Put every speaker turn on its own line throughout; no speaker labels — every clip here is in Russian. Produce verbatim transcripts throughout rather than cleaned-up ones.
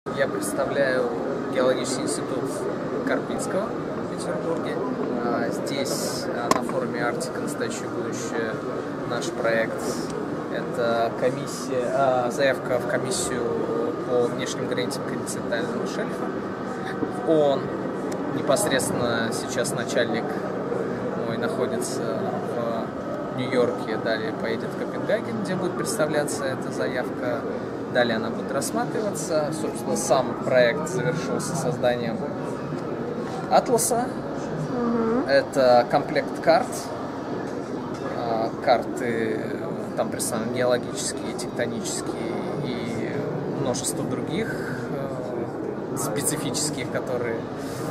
Я представляю геологический институт Карпинского в Петербурге. Здесь на форуме «Арктика. Настоящее будущее» наш проект – это комиссия, заявка в комиссию по внешним границам континентального шельфа. Он непосредственно сейчас начальник мой находится в Нью-Йорке, далее поедет в Копенгаген, где будет представляться эта заявка. Далее она будет рассматриваться. Собственно, сам проект завершился созданием атласа. Mm-hmm. Это комплект карт. Карты, там представлены геологические, тектонические и множество других специфических, которые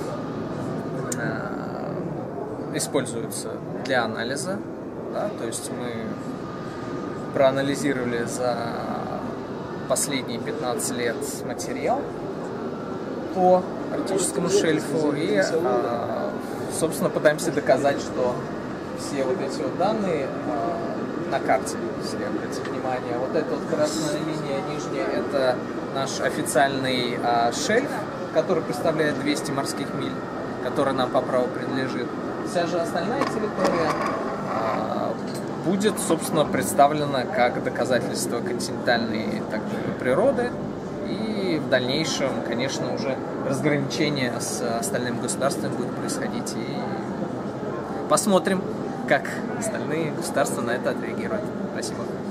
используются для анализа. Да? То есть мы проанализировали за последние пятнадцать лет материал по арктическому шельфу и, собственно, пытаемся доказать, что все вот эти вот данные на карте, если обратите внимание, вот эта вот красная линия нижняя, это наш официальный шельф, который представляет двести морских миль, который нам по праву принадлежит. Вся же остальная территория будет, собственно, представлена как доказательство континентальной так, природы, и в дальнейшем, конечно, уже разграничение с остальными государствами будет происходить, и посмотрим, как остальные государства на это отреагируют. Спасибо.